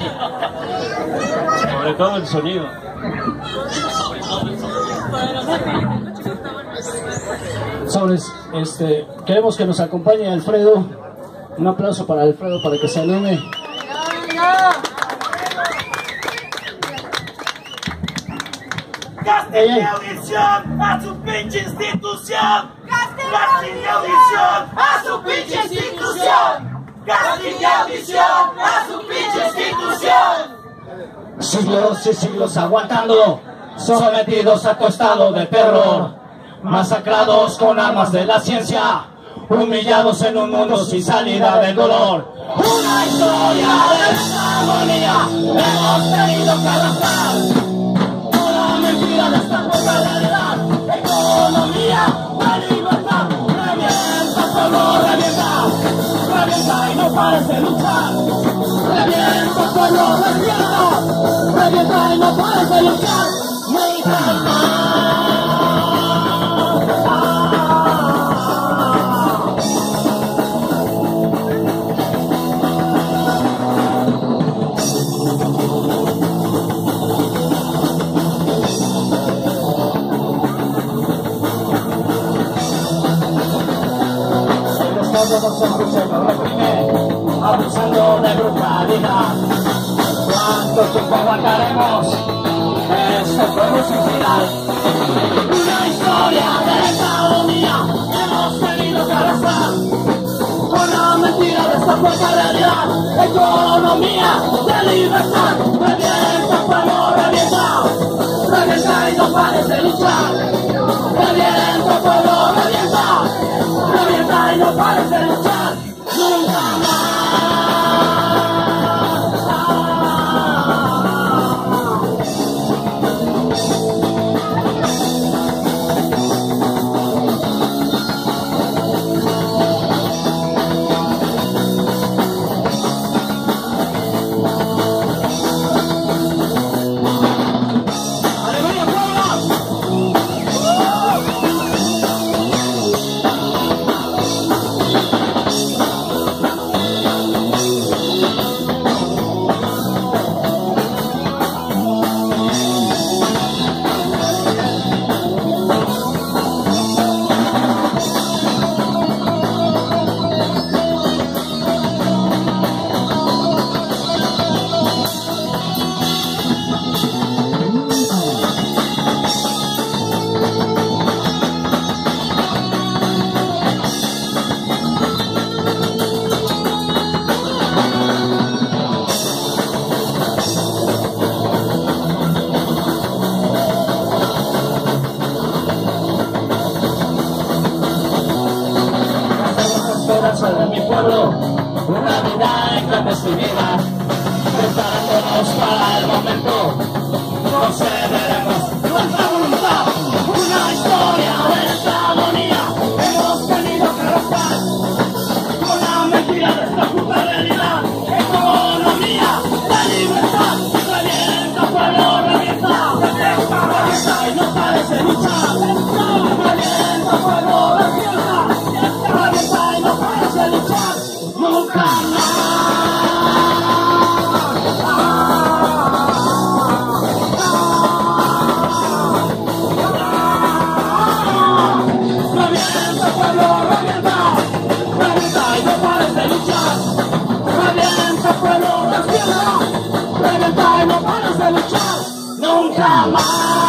Sobre todo el sonido. Sobres, queremos que nos acompañe Alfredo. Un aplauso para Alfredo para que se anime. Gastem de audición a su pinche institución. Gastem de audición a su pinche institución. Gastem de audición a su pinche institución. Siglos y siglos aguantando, sometidos a tu estado de terror, masacrados con armas de la ciencia, humillados en un mundo sin salida del dolor. Una historia de desarmonía hemos tenido que arrastrar. Una mentira de esta poca realidad. Economía de libertad. Revienta, pueblo, revienta. Revienta y no pares de luchar. Revienta, pueblo, revienta. Revienta y no pares de luchar. Nunca más. Abusando de brutalidad. ¿Cuánto tiempo aguantaremos este fuego suicidal? Una historia de economía hemos tenido que arrastrar. Una mentira de esta fuerza realidad. Economía de libertad. Revienta, pueblo, revienta. Revienta y no pares de luchar. Revienta, pueblo, revienta. Revienta y no pares de luchar. Nunca más. De mi pueblo, una vida en clandestinidad, preparándonos para el momento, no cederemos nuestra voluntad. Una historia de nuestra agonía hemos tenido que arrastrar. Una mentira de esta puta realidad. Economía de libertad. Revienta, pueblo, revienta. Revienta, revienta y no pares de luchar. Revienta, pueblo, revienta. Revienta y no pares de luchar. Nunca más. Revienta, pueblo, revienta. Revienta y no pares de luchar. Revienta, pueblo, revienta. Revienta y no pares de luchar. Nunca más.